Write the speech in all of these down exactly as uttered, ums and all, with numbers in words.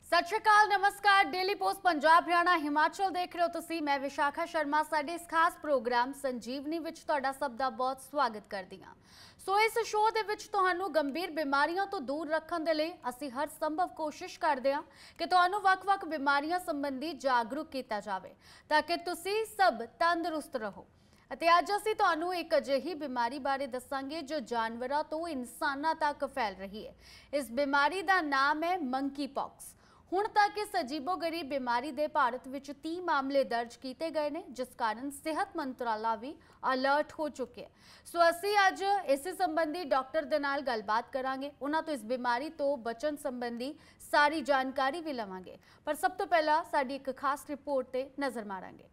सत श्री अकाल, नमस्कार। डेली पोस्ट पंजाब हरियाणा हिमाचल देख रहे हो तुसी। मैं विशाखा शर्मा साडे इस खास प्रोग्राम संजीवनी विच तुहाडा सब दा बहुत स्वागत करदी हां। सो इस शो दे विच तुहानू गंभीर बीमारियों तो दूर रखण दे लई असीं हर संभव कोशिश करदे हां कि तुहानू वख-वख बीमारियां संबंधी जागरूक कीता जावे ताकि तुसी सब तंदुरुस्त रहो। ਅਤੇ ਅੱਜ ਅਸੀਂ ਤੁਹਾਨੂੰ ਇੱਕ ਅਜਿਹੀ ਬਿਮਾਰੀ ਬਾਰੇ ਦੱਸਾਂਗੇ ਜੋ ਜਾਨਵਰਾਂ ਤੋਂ ਇਨਸਾਨਾਂ ਤੱਕ ਫੈਲ ਰਹੀ ਹੈ। ਇਸ ਬਿਮਾਰੀ ਦਾ ਨਾਮ ਹੈ ਮੰਕੀ ਪੌਕਸ। ਹੁਣ ਤੱਕ ਇਸ ਅਜੀਬੋ-ਗਰੀਬ ਬਿਮਾਰੀ ਦੇ ਭਾਰਤ ਵਿੱਚ तीस ਮਾਮਲੇ ਦਰਜ ਕੀਤੇ ਗਏ ਨੇ, ਜਿਸ ਕਾਰਨ ਸਿਹਤ ਮੰਤਰਾਲਾ ਵੀ ਅਲਰਟ ਹੋ ਚੁੱਕਿਆ ਹੈ। ਸੋ ਅਸੀਂ ਅੱਜ ਇਸੇ ਸੰਬੰਧੀ ਡਾਕਟਰ ਦੇ ਨਾਲ ਗੱਲਬਾਤ ਕਰਾਂਗੇ, ਉਹਨਾਂ ਤੋਂ ਇਸ ਬਿਮਾਰੀ ਤੋਂ ਬਚਣ ਸੰਬੰਧੀ ਸਾਰੀ ਜਾਣਕਾਰੀ ਵੀ ਲਵਾਂਗੇ। ਪਰ ਸਭ ਤੋਂ ਪਹਿਲਾਂ ਸਾਡੀ ਇੱਕ ਖਾਸ ਰਿਪੋਰਟ ਤੇ ਨਜ਼ਰ ਮਾਰਾਂਗੇ।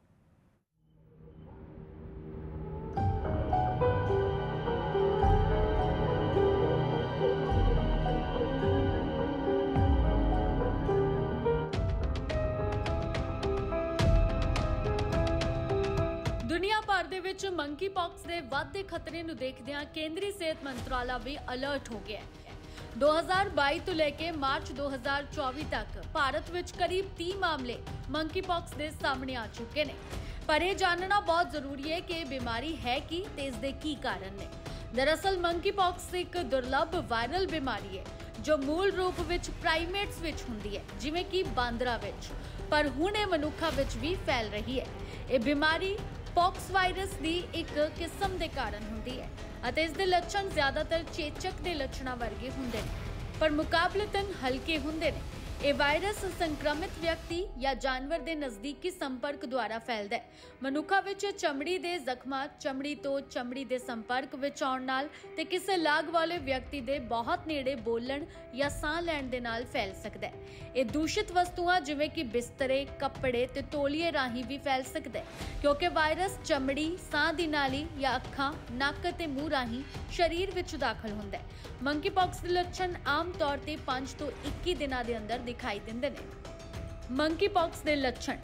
दुनिया भर दे विच मंकी पॉक्स के वाधे खतरे नूं देखदिआं केंद्रीय सेहत मंत्राला भी अलर्ट हो गया है। दो हज़ार बाई तो लेके मार्च दो हज़ार चौबीस तक भारत विच करीब तीस मामले मंकी पॉक्स के सामने आ चुके हैं। पर यह जानना बहुत जरूरी है कि बीमारी है की ते इसदे की कारण ने। दरअसल मंकी पॉक्स एक दुर्लभ वायरल बीमारी है जो मूल रूप विच प्राइमेट्स विच हुंदी है, जिवें कि बांदरां विच, पर हुण इह मनुक्खां विच भी फैल रही है। यह बीमारी पॉक्स वायरस की एक किस्म के कारण होंदी है अते इसके लक्षण ज्यादातर चेचक के लक्षणों वर्गे होंदे ने, पर मुकाबलतन हल्के होंदे ने। यह वायरस संक्रमित व्यक्ति या जानवर के नज़दीकी संपर्क द्वारा फैलदा है। मनुक्खां विच चमड़ी के जख्मां, चमड़ी तो चमड़ी के संपर्क विच आउण नाल ते किसी लाग वाले व्यक्ति के बहुत नेड़े बोलण या साह लैण दे नाल फैल सकदा है। यह दूषित वस्तुआं जिवें कि बिस्तरे, कपड़े ते तौलीए राही भी फैल सकदा है, क्योंकि वायरस चमड़ी, साह दी नाली या अखां, नक ते मूँह राही शरीर विच दाखल हुंदा है। मंकी पॉक्स के लक्षण आम तौर पर पांच तो इक्की दिनां दे अंदर दिखाई दिंदे ने। मंकी पॉक्स के लक्षण: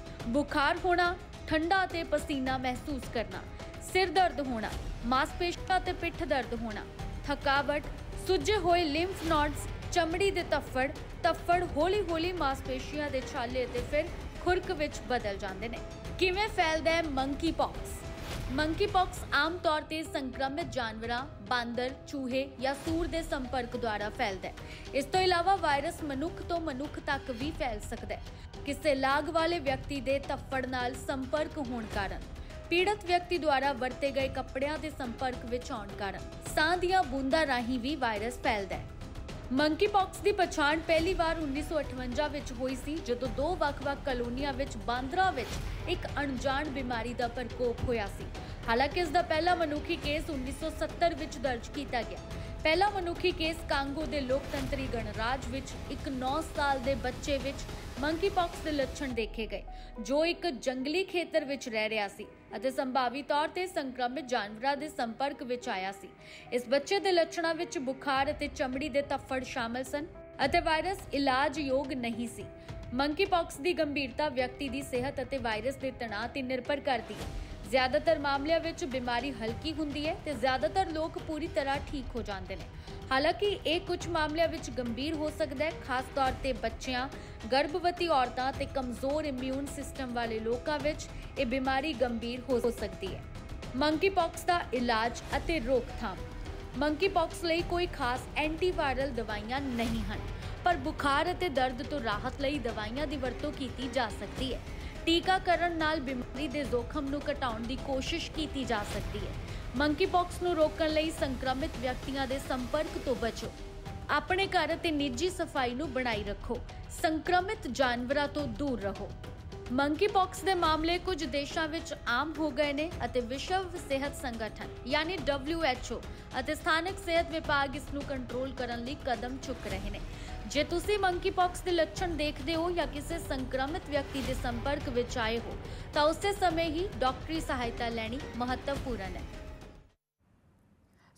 बुखार होना, ठंडा ते पसीना महसूस करना, सिर दर्द होना, मांसपेशियां ते पिठ दर्द होना, थकावट, सुजे होए लिम्फ नोड्स, चमड़ी दे तफ्फड़, तफ्फड़ हौली हौली मांसपेशियां दे छाले ते फिर खुरक विच बदल जांदे ने। किवें फैलदा है मंकी पॉक्स? मंकी पॉक्स आम तौर पर संक्रमित जानवरां, बांदर, चूहे या सूर के संपर्क द्वारा फैलदा है। इस तो इलावा वायरस मनुख तो मनुख तक भी फैल सकता है। किसी लाग वाले व्यक्ति के तफ्फड़ नाल संपर्क होने कारण, पीड़ित व्यक्ति द्वारा वरते गए कपड़ियां के संपर्क विच आउण कारण, साह दीआं बूंदां राहीं भी वायरस फैलदा है। मंकी पॉक्स की पछाण पहली बार उन्नीस सौ अठवंजा विच होई सी, जदों दो वख-वख कलोनियां विच बांदरां विच एक अणजाण बीमारी का प्रकोप होया सी। हालांकि इसका पहला मनुखी केस उन्नीस सौ सत्तर विच दर्ज किया गया। पहला मनुखी केस कांगो के लोकतंत्री गणराज विच एक नौ साल के बच्चे विच मंकी पॉक्स के लक्षण देखे गए, जो एक जंगली खेतर विच रह रहा सी अते संभावी तौर पर संक्रमित जानवरां दे संपर्क विच आया सी। इस बच्चे के लक्षणों विच बुखार अते चमड़ी के तफ्फड़ शामिल सन अते वायरस इलाज योग नहीं सी। मंकी पॉक्स की गंभीरता व्यक्ति की सेहत अते वायरस के तनाव ते निर्भर करती है। ज्यादातर मामलों में बीमारी हल्की हुंदी है ते ज्यादातर लोग पूरी तरह ठीक हो जाते हैं। हालांकि ये कुछ मामलों में गंभीर हो सकता है, खास तौर पर बच्चियां, गर्भवती औरतां ते कमजोर इम्यून सिस्टम वाले लोगों में ये बीमारी गंभीर हो सकती है। मंकी पॉक्स का इलाज अते रोकथाम: मंकी पॉक्स लई कोई खास एंटीवायरल दवाइयां नहीं हैं, पर बुखार अते दर्द तो राहत लई दवाइयां दी वरतों कीती जा सकती है। टीकाकरण नाल बीमारी दे जोखम नूं घटाउण दी कोशिश कीती जा सकती है। मंकी पॉक्स नूं रोकण लई संक्रमित व्यक्तियों के संपर्क तो बचो, अपने घर ते निजी सफाई नूं बनाई रखो, संक्रमित जानवरां तो दूर रहो। मंकी पॉक्स के मामले कुछ देशों में आम हो गए ने अते विश्व सेहत संगठन यानी डब्ल्यू एच ओ अते स्थानक सेहत विभाग इसनूं कंट्रोल करने लई कदम चुक रहे हैं। जे तुसी मंकी पॉक्स के लक्षण देखते हो या किसी संक्रमित व्यक्ति के संपर्क विच आए हो तो उस समय ही डॉक्टरी सहायता लेनी महत्वपूर्ण है।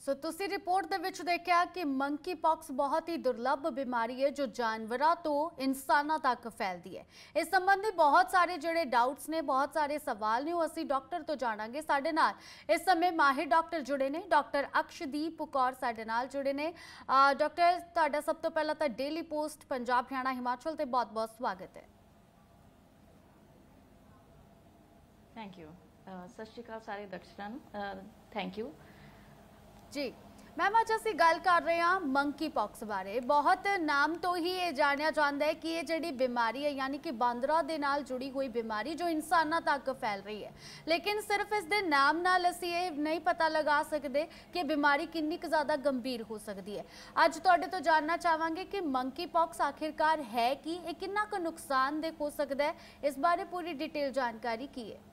ਸੋ ਤੁਸੀਂ ਰਿਪੋਰਟ ਦੇ ਵਿੱਚ ਦੇਖਿਆ ਕਿ ਮੰਕੀ ਪੌਕਸ ਬਹੁਤ ਹੀ ਦੁਰਲਭ ਬਿਮਾਰੀ ਹੈ ਜੋ ਜਾਨਵਰਾਂ ਤੋਂ ਇਨਸਾਨਾਂ ਤੱਕ ਫੈਲਦੀ ਹੈ। ਇਸ ਸੰਬੰਧੀ ਬਹੁਤ ਸਾਰੇ ਜਿਹੜੇ ਡਾਊਟਸ ਨੇ, ਬਹੁਤ ਸਾਰੇ ਸਵਾਲ ਨੇ, ਉਹ ਅਸੀਂ ਡਾਕਟਰ ਤੋਂ ਜਾਣਾਂਗੇ। ਸਾਡੇ ਨਾਲ ਇਸ ਸਮੇਂ ਮਾਹਿਰ ਡਾਕਟਰ ਜੁੜੇ ਨੇ, ਡਾਕਟਰ ਅਕਸ਼ਦੀਪ ਕੌਰ ਸਾਡੇ ਨਾਲ ਜੁੜੇ ਨੇ। ਡਾਕਟਰ, ਤੁਹਾਡਾ ਸਭ ਤੋਂ ਪਹਿਲਾਂ ਤਾਂ ਡੇਲੀ ਪੋਸਟ ਪੰਜਾਬ, ਹਰਿਆਣਾ, ਹਿਮਾਚਲ ਤੇ ਬਹੁਤ-ਬਹੁਤ ਸਵਾਗਤ ਹੈ। Thank you. ਸਤਿ ਸ਼੍ਰੀ ਅਕਾਲ ਸਾਰੇ ਦਰਸ਼ਕਾਂ ਨੂੰ, ਥੈਂਕ ਯੂ जी। मैम अज असी गल कर रहे हैं मंकी पॉक्स बारे। बहुत नाम तो ही ये जानिया जाता है कि ये जी बीमारी है यानी कि बांदरां दे नाल जुड़ी हुई बीमारी जो इंसानां तक फैल रही है, लेकिन सिर्फ इस दे नाम नाल असी ये नहीं पता लगा सकते कि बीमारी कितनी क ज़्यादा गंभीर हो सकती है। अज तुहाडे तो जानना चाहांगे कि मंकी पॉक्स आखिरकार है कि ये कितना क नुकसानदेह हो सकता है, इस बारे पूरी डिटेल जानकारी की है।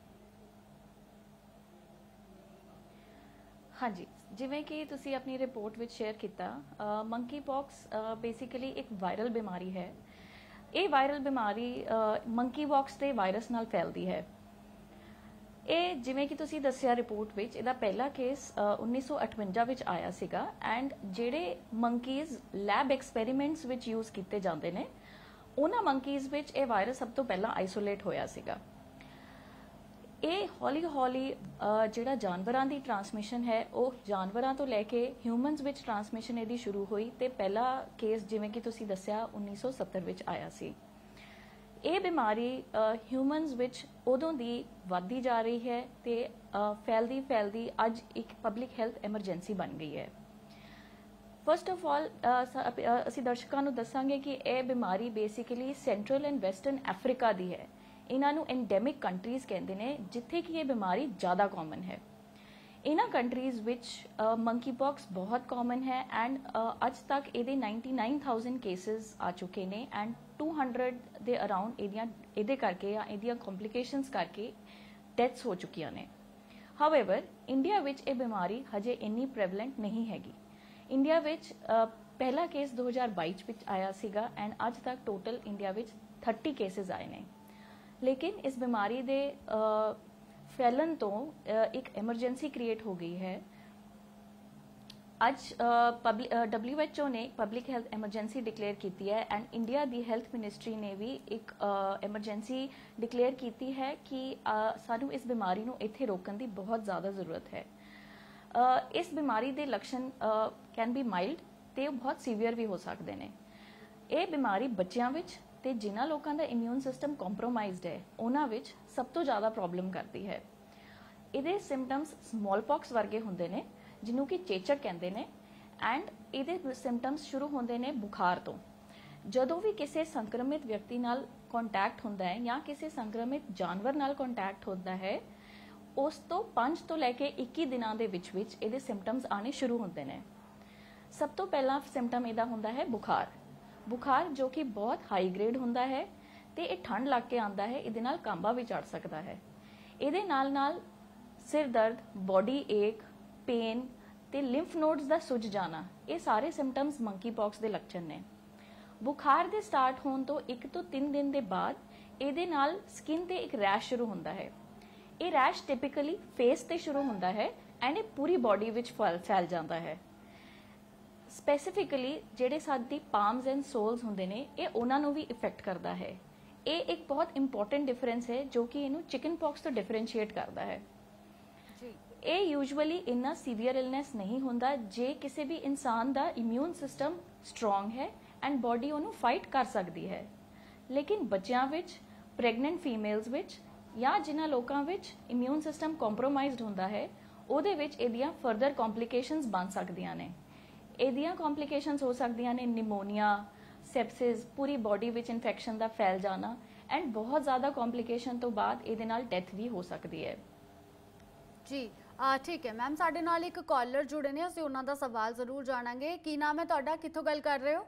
हाँ जी, जिवें कि तुसी अपनी रिपोर्ट विच शेयर किया, मंकी पॉक्स बेसिकली एक वायरल बीमारी है। ये वायरल बीमारी मंकी पॉक्स के वायरस नाल फैलती है। ये जिवें कि तुसी दस्सिया रिपोर्ट विच इहदा पहला केस उन्नीस सौ अठवंजा विच आया सीगा एंड जिहड़े मंकीज़ लैब एक्सपेरीमेंट्स विच यूज़ किए जाते हैं उन्हां मंकीज़ विच ये वायरस सब तो पहला आइसोलेट होया सीगा। ये हौली हौली जिहड़ा जानवरां दी ट्रांसमिशन है वो जानवरां तो लैके ह्यूमनस विच ट्रांसमिशन इहदी शुरू हुई ते पहला केस जिवें कि तुसीं दस्सिया उन्नीस सौ सत्तर विच आया सी। ये बीमारी ह्यूमनस विच उदों दी वधदी जा रही है ते फैलदी फैलदी अज एक पब्लिक हेल्थ एमरजेंसी बन गई है। फर्स्ट ऑफ ऑल असीं दर्शकां नूं दस्सांगे कि यह बीमारी basically central and western Africa दी है। इन्हां नूं एंडेमिक कंट्रीज कहते हैं जिथे कि ये बीमारी ज़्यादा कॉमन है। इन्हां कंट्रीज विच मंकी पॉक्स बहुत कॉमन है एंड अज तक ये नाइनटी नाइन थाउजेंड केसेस आ चुके हैं एंड टू हंड्रड के अराउंड ये करके या ये कॉम्प्लीकेशंस करके डेथ्स हो चुकिया ने। हावेवर इंडिया विच ये बीमारी हजे इन्नी प्रेवलेंट नहीं हैगी। इंडिया विच पहला केस दो हज़ार बाईस विच आया सीगा एंड अज तक टोटल इंडिया विच थर्टी केसेस आए ने। लेकिन इस बीमारी दे फैलन तो एक एमरजेंसी क्रिएट हो गई है। अज पब्लिक डब्ल्यू एच ओ ने पब्लिक हेल्थ एमरजेंसी डिक्लेयर की है एंड इंडिया दी हेल्थ मिनिस्ट्री ने भी एक एमरजेंसी डिक्लेयर की है कि सानू इस बीमारी नू इत्थे रोकण दी बहुत ज़्यादा जरूरत है। इस बीमारी दे लक्षण कैन बी माइल्ड ते बहुत सीवियर भी हो सकते हैं। ये बीमारी बच्चों विच ते जिन्हां लोगों का इम्यून सिस्टम कॉम्प्रोमाइज्ड है उन्हां विच सब तो ज़्यादा प्रॉब्लम करती है। इहदे सिम्पटम्स स्मॉल पॉक्स वर्गे होंदे ने जिन्हों कि चेचक कहते हैं एंड इहदे सिम्पटम्स शुरू होंदे ने बुखार तो। जदों भी किसी संक्रमित व्यक्ति नाल कॉन्टैक्ट होंदा है या किसी संक्रमित जानवर नाल कॉन्टैक्ट होंदा है उस तो पांच तो लैके इक्की दिनां दे विच विच इहदे सिम्पटम्स आने शुरू होंदे ने। सब तो पहला सिम्पटम इहदा होंदा है बुखार। बुखार जो कि बहुत हाई ग्रेड होंदा है ते ये ठंड लग के आंदा है, इहदे नाल कांबा भी चढ़ सकता है। इहदे नाल नाल सिर दर्द, बॉडी एक, पेन ते लिम्फ नोड्स दा सुज जाना, ये सारे सिम्पटम्स मंकी पॉक्स दे लक्षण ने। बुखार दे स्टार्ट होने तो एक तो तीन दिन दे बाद इहदे नाल स्किन ते एक रैश शुरू होंदा है। ये रैश टिपिकली फेस ते शुरू होंदा है एंड ये पूरी बॉडी विच फैल फैल जाता है। स्पैसीफिकली जिहड़े साडी पाम्स एंड सोल्स होंदे ने ये उन्हां नूं भी इफेक्ट करता है। ये एक बहुत इंपॉर्टेंट डिफरेंस है जो कि इनू चिकन पॉक्स तो डिफरेंशिएट करता है। ये यूजुअली इन्ना सीवियर इलनेस नहीं होंदा जे किसी भी इंसान दा इम्यून सिस्टम स्ट्रोंग है एंड बॉडी उन्हें फाइट कर सकती है। लेकिन बच्चों विच, प्रेगनेंट फीमेल्स विच या जिन्हां लोकां विच इम्यून सिस्टम कॉम्प्रोमाइज्ड होंदा है उहदे विच इहदियां फर्दर कॉम्प्लीकेशंस बन सकदियां ने। इहदियां कॉम्प्लीकेशंस हो सकदियां ने निमोनिया, सैप्सिस, पूरी बॉडी विच इन्फेक्शन का फैल जाना एंड बहुत ज़्यादा कॉम्प्लीकेशन तो बाद इहदे नाल डेथ भी हो सकती है। जी ठीक है मैम, साडे नाल एक कॉलर जुड़े ने, असीं उन्हां दा सवाल जरूर जाणांगे। की नाम है तुहाडा, कित्थों गल कर रहे हो?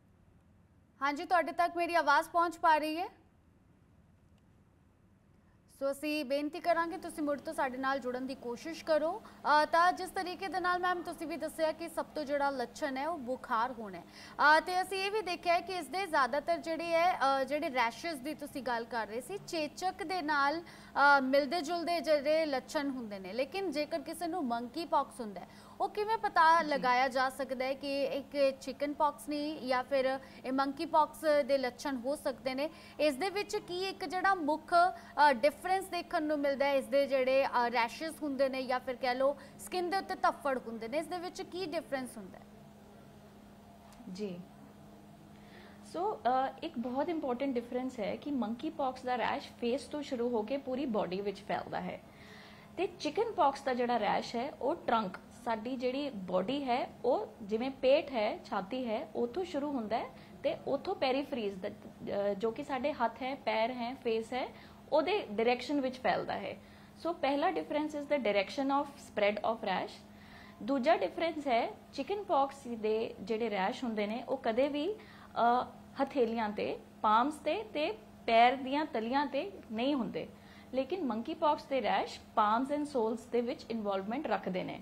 हाँ जी, तुहाडे तक मेरी आवाज़ पहुँच पा रही है? ਸੋ ਅਸੀਂ ਬੇਨਤੀ ਕਰਾਂਗੇ ਤੁਸੀਂ ਮੁੜ ਤੋਂ ਸਾਡੇ ਨਾਲ ਜੁੜਨ ਦੀ ਕੋਸ਼ਿਸ਼ ਕਰੋ। ਤਾਂ ਜਿਸ ਤਰੀਕੇ ਦੇ ਨਾਲ ਮੈਮ ਤੁਸੀਂ ਵੀ ਦੱਸਿਆ ਕਿ ਸਭ ਤੋਂ ਜਿਹੜਾ ਲੱਛਣ ਹੈ ਉਹ ਬੁਖਾਰ ਹੋਣਾ ਹੈ, ਤੇ ਅਸੀਂ ਇਹ ਵੀ ਦੇਖਿਆ ਕਿ ਇਸ ਦੇ ਜ਼ਿਆਦਾਤਰ ਜਿਹੜੇ ਹੈ ਜਿਹੜੇ ਰੈਸ਼ਸ ਦੀ ਤੁਸੀਂ ਗੱਲ ਕਰ ਰਹੇ ਸੀ, ਚੇਚਕ ਦੇ ਨਾਲ ਮਿਲਦੇ ਜੁਲਦੇ ਜਿਹੜੇ ਲੱਛਣ ਹੁੰਦੇ ਨੇ। ਲੇਕਿਨ ਜੇਕਰ ਕਿਸੇ ਨੂੰ ਮੰਕੀ ਪੌਕਸ ਹੁੰਦਾ ਹੈ, ਉਹ ਕਿਵੇਂ ਪਤਾ ਲਗਾਇਆ ਜਾ ਸਕਦਾ ਹੈ ਕਿ ਇੱਕ ਚਿਕਨ ਪੌਕਸ ਨਹੀਂ ਜਾਂ ਫਿਰ ਇਹ ਮੰਕੀ ਪੌਕਸ ਦੇ ਲੱਛਣ ਹੋ ਸਕਦੇ ਨੇ? ਇਸ ਦੇ ਵਿੱਚ ਕੀ ਇੱਕ ਜਿਹੜਾ ਮੁੱਖ ਡਿਫਰੈਂਸ ਦੇਖਣ ਨੂੰ ਮਿਲਦਾ ਹੈ, ਇਸ ਦੇ ਜਿਹੜੇ ਰੈਸ਼ਸ ਹੁੰਦੇ ਨੇ ਜਾਂ ਫਿਰ ਕਹਿ ਲਓ ਸਕਿਨ ਦੇ ਉੱਤੇ ਧੱਫੜ ਹੁੰਦੇ ਨੇ, ਇਸ ਦੇ ਵਿੱਚ ਕੀ ਡਿਫਰੈਂਸ ਹੁੰਦਾ ਹੈ? ਜੀ ਸੋ ਇੱਕ ਬਹੁਤ ਇੰਪੋਰਟੈਂਟ ਡਿਫਰੈਂਸ ਹੈ ਕਿ ਮੰਕੀ ਪੌਕਸ ਦਾ ਰੈਸ਼ ਫੇਸ ਤੋਂ ਸ਼ੁਰੂ ਹੋ ਕੇ ਪੂਰੀ ਬਾਡੀ ਵਿੱਚ ਫੈਲਦਾ ਹੈ, ਤੇ ਚਿਕਨ ਪੌਕਸ ਦਾ ਜਿਹੜਾ ਰੈਸ਼ ਹੈ ਉਹ ਟਰੰਕ, ਸਾਡੀ ਜਿਹੜੀ ਬਾਡੀ ਹੈ ਉਹ ਜਿਵੇਂ ਪੇਟ ਹੈ, ਛਾਤੀ ਹੈ, ਉਥੋਂ ਸ਼ੁਰੂ ਹੁੰਦਾ ਹੈ ਤੇ ਉਥੋਂ ਪੈਰੀਫਰੀਜ਼ ਦਾ ਜੋ ਕਿ ਸਾਡੇ ਹੱਥ ਹੈ, ਪੈਰ ਹੈ, ਫੇਸ ਹੈ, ਉਹਦੇ ਡਾਇਰੈਕਸ਼ਨ ਵਿੱਚ ਫੈਲਦਾ ਹੈ। ਸੋ ਪਹਿਲਾ difference is the direction of spread of rash. ਦੂਜਾ ਡਿਫਰੈਂਸ ਹੈ ਚਿਕਨ ਪੌਕਸ ਦੇ ਜਿਹੜੇ ਰੈਸ਼ ਹੁੰਦੇ ਨੇ ਉਹ ਕਦੇ ਵੀ ਹਥੇਲੀਆਂ ਤੇ, ਪਾਮਸ ਤੇ ਤੇ ਪੈਰ ਦੀਆਂ ਤਲੀਆਂ ਤੇ ਨਹੀਂ ਹੁੰਦੇ, ਲੇਕਿਨ ਮੰਕੀ ਪੌਕਸ ਦੇ ਰੈਸ਼ ਪਾਮਸ ਐਂਡ ਸੋਲਸ ਦੇ ਵਿੱਚ ਇਨਵੋਲਵਮੈਂਟ ਰੱਖਦੇ ਨੇ।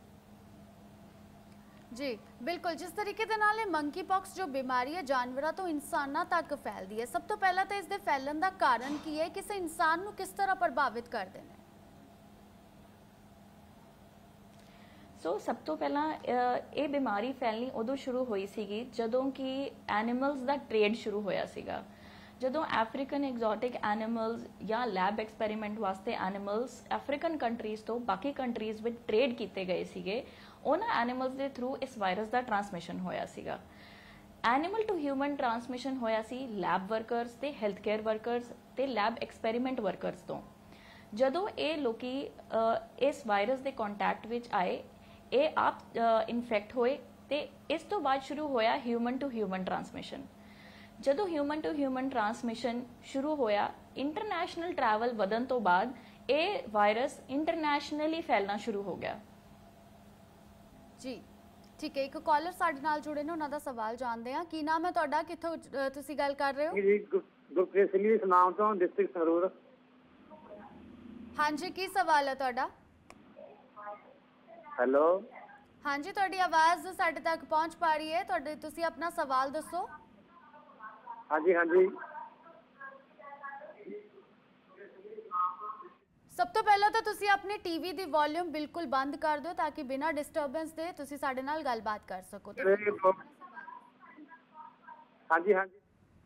ਜੀ ਬਿਲकुल, जिस तरीके ਦੇ ਨਾਲ ਇਹ ਮੰਕੀ ਪੌਕਸ ਜੋ ਬਿਮਾਰੀ ਹੈ ਜਾਨਵਰਾਂ ਤੋਂ ਇਨਸਾਨਾਂ ਤੱਕ ਫੈਲਦੀ ਹੈ, ਸਭ ਤੋਂ ਪਹਿਲਾਂ ਤਾਂ ਇਸ ਦੇ ਫੈਲਣ ਦਾ ਕਾਰਨ ਕੀ ਹੈ? ਕਿਸੇ ਇਨਸਾਨ ਨੂੰ ਕਿਸ ਤਰ੍ਹਾਂ ਪ੍ਰਭਾਵਿਤ ਕਰਦੇ ਨੇ? ਸੋ ਸਭ ਤੋਂ ਪਹਿਲਾਂ ਇਹ ਬਿਮਾਰੀ ਫੈਲਣੀ ਉਦੋਂ ਸ਼ੁਰੂ ਹੋਈ ਸੀਗੀ ਜਦੋਂ ਕਿ ਐਨੀਮਲਸ ਦਾ ਟ੍ਰੇਡ ਸ਼ੁਰੂ ਹੋਇਆ ਸੀਗਾ। ਜਦੋਂ ਅਫਰੀਕਨ ਐਗਜ਼ੋਟਿਕ ਐਨੀਮਲਸ ਜਾਂ ਲੈਬ ਐਕਸਪੈਰੀਮੈਂਟ ਵਾਸਤੇ ਐਨੀਮਲਸ ਅਫਰੀਕਨ ਕੰਟਰੀਜ਼ ਤੋਂ ਬਾਕੀ ਕੰਟਰੀਜ਼ ਵਿੱਚ ਟ੍ਰੇਡ ਕੀਤੇ ਗਏ ਸੀਗੇ, ਉਹਨਾਂ ਐਨੀਮਲਸ ਦੇ ਥਰੂ ਇਸ ਵਾਇਰਸ ਦਾ ਟ੍ਰਾਂਸਮਿਸ਼ਨ ਹੋਇਆ ਸੀਗਾ। ਐਨੀਮਲ ਟੂ ਹਿਊਮਨ ਟ੍ਰਾਂਸਮਿਸ਼ਨ ਹੋਇਆ ਸੀ ਲੈਬ ਵਰਕਰਸ ਤੇ ਹੈਲਥ ਕੇਅਰ ਵਰਕਰਸ ਤੇ ਲੈਬ ਐਕਸਪੈਰੀਮੈਂਟ ਵਰਕਰਸ ਤੋਂ। ਜਦੋਂ ਇਹ ਲੋਕੀ ਇਸ ਵਾਇਰਸ ਦੇ ਕੰਟੈਕਟ ਵਿੱਚ ਆਏ, ਇਹ ਆਪ ਇਨਫੈਕਟ ਹੋਏ ਤੇ ਇਸ ਤੋਂ ਬਾਅਦ ਸ਼ੁਰੂ ਹੋਇਆ ਹਿਊਮਨ ਟੂ ਹਿਊਮਨ ਟ੍ਰਾਂਸਮਿਸ਼ਨ। ਜਦੋਂ ਹਿਊਮਨ ਟੂ ਹਿਊਮਨ ਟ੍ਰਾਂਸਮਿਸ਼ਨ ਸ਼ੁਰੂ ਹੋਇਆ, ਇੰਟਰਨੈਸ਼ਨਲ ਟਰੈਵਲ ਵਧਣ ਤੋਂ ਬਾਅਦ ਇਹ ਵਾਇਰਸ ਇੰਟਰਨੈਸ਼ਨਲੀ ਫੈਲਣਾ ਸ਼ੁਰੂ ਹੋ ਗਿਆ। ਜੀ ਠੀਕ ਹੈ, ਇੱਕ ਕਾਲਰ ਸਾਡੇ ਨਾਲ ਜੁੜੇ ਨੇ, ਉਹਨਾਂ ਦਾ ਸਵਾਲ ਜਾਣਦੇ ਹਾਂ। ਕੀ ਨਾਮ ਹੈ ਤੁਹਾਡਾ, ਕਿੱਥੋਂ ਤੁਸੀਂ ਗੱਲ ਕਰ ਰਹੇ ਹੋ? ਜੀ ਗੁਰਪ੍ਰੀਤ ਸਿੰਘ ਜੀ ਸੁਨਾਮ ਤੋਂ, ਡਿਸਟ੍ਰਿਕਟ ਸੰਗਰੂਰ। ਹਾਂਜੀ, ਕੀ ਸਵਾਲ ਹੈ ਤੁਹਾਡਾ? ਹੈਲੋ, ਹਾਂਜੀ ਤੁਹਾਡੀ ਆਵਾਜ਼ ਸਾਡੇ ਤੱਕ ਪਹੁੰਚ ਪਾ ਰਹੀ ਹੈ, ਤੁਹਾਡੇ ਤੁਸੀਂ ਆਪਣਾ ਸਵਾਲ ਦੱਸੋ। ਹਾਂਜੀ ਹਾਂਜੀ ਸਭ ਤੋਂ ਪਹਿਲਾਂ ਤਾਂ ਤੁਸੀਂ ਆਪਣੇ ਟੀਵੀ ਦੀ ਵੋਲਿਊਮ ਬਿਲਕੁਲ ਬੰਦ ਕਰ ਦਿਓ ਤਾਂ ਕਿ ਬਿਨਾਂ ਡਿਸਟਰਬੈਂਸ ਦੇ ਤੁਸੀਂ ਸਾਡੇ ਨਾਲ ਗੱਲਬਾਤ ਕਰ ਸਕੋ। ਹਾਂਜੀ ਹਾਂਜੀ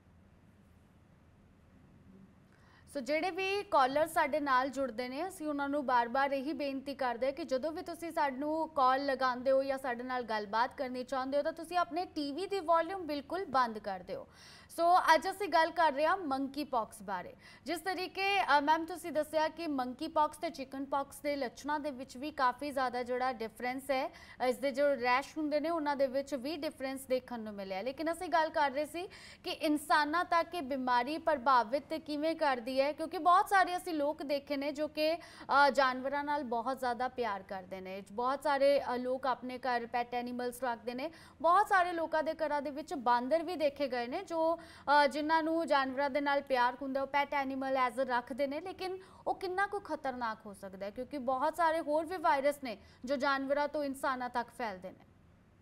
ਸੋ ਜਿਹੜੇ ਵੀ ਕਾਲਰ ਸਾਡੇ ਨਾਲ ਜੁੜਦੇ ਨੇ, ਅਸੀਂ ਉਹਨਾਂ ਨੂੰ ਬਾਰ-ਬਾਰ ਇਹੀ ਬੇਨਤੀ ਕਰਦੇ ਹਾਂ ਕਿ ਜਦੋਂ ਵੀ ਤੁਸੀਂ ਸਾਨੂੰ ਕਾਲ ਲਗਾਉਂਦੇ ਹੋ ਜਾਂ ਸਾਡੇ ਨਾਲ ਗੱਲਬਾਤ ਕਰਨੀ ਚਾਹੁੰਦੇ ਹੋ ਤਾਂ ਤੁਸੀਂ ਆਪਣੇ ਟੀਵੀ ਦੀ ਵੋਲਿਊਮ ਬਿਲਕੁਲ ਬੰਦ ਕਰ ਦਿਓ। ਸੋ ਅੱਜ ਅਸੀਂ ਗੱਲ ਕਰ ਰਹੇ ਹਾਂ ਮੰਕੀ ਪੌਕਸ ਬਾਰੇ। ਜਿਸ ਤਰੀਕੇ ਮੈਮ ਤੁਸੀਂ ਦੱਸਿਆ ਕਿ ਮੰਕੀ ਪੌਕਸ ਤੇ ਚਿਕਨ ਪੌਕਸ ਦੇ ਲੱਛਣਾਂ ਦੇ ਵਿੱਚ ਵੀ ਕਾਫੀ ਜ਼ਿਆਦਾ ਜਿਹੜਾ ਡਿਫਰੈਂਸ ਹੈ, ਇਸ ਦੇ ਜੋ ਰੈਸ਼ ਹੁੰਦੇ ਨੇ ਉਹਨਾਂ ਦੇ ਵਿੱਚ ਵੀ ਡਿਫਰੈਂਸ ਦੇਖਣ ਨੂੰ ਮਿਲਿਆ। ਲੇਕਿਨ ਅਸੀਂ ਗੱਲ ਕਰ ਰਹੇ ਸੀ ਕਿ ਇਨਸਾਨਾਂ ਤੱਕ ਇਹ ਬਿਮਾਰੀ ਪ੍ਰਭਾਵਿਤ ਕਿਵੇਂ ਕਰਦੀ ਹੈ, ਕਿਉਂਕਿ ਬਹੁਤ ਸਾਰੇ ਅਸੀਂ ਲੋਕ ਦੇਖੇ ਨੇ ਜੋ ਕਿ ਜਾਨਵਰਾਂ ਨਾਲ ਬਹੁਤ ਜ਼ਿਆਦਾ ਪਿਆਰ ਕਰਦੇ ਨੇ। ਬਹੁਤ ਸਾਰੇ ਲੋਕ ਆਪਣੇ ਘਰ ਪੈਟ ਐਨੀਮਲਸ ਰੱਖਦੇ ਨੇ। ਬਹੁਤ ਸਾਰੇ ਲੋਕਾਂ ਦੇ ਘਰਾਂ ਦੇ ਵਿੱਚ ਬਾਂਦਰ ਵੀ ਦੇਖੇ ਗਏ ਨੇ ਜੋ ਜਿਨ੍ਹਾਂ ਨੂੰ ਜਾਨਵਰਾਂ ਦੇ ਨਾਲ ਪਿਆਰ ਹੁੰਦਾ, ਉਹ ਪੈਟ ਐਨੀਮਲ ਐਜ਼ ਰੱਖਦੇ ਨੇ। ਲੇਕਿਨ ਉਹ ਕਿੰਨਾ ਕੁ ਖਤਰਨਾਕ ਹੋ ਸਕਦਾ ਹੈ, ਕਿਉਂਕਿ ਬਹੁਤ ਸਾਰੇ ਹੋਰ ਵੀ ਵਾਇਰਸ ਨੇ ਜੋ ਜਾਨਵਰਾਂ ਤੋਂ ਇਨਸਾਨਾਂ ਤੱਕ ਫੈਲਦੇ ਨੇ।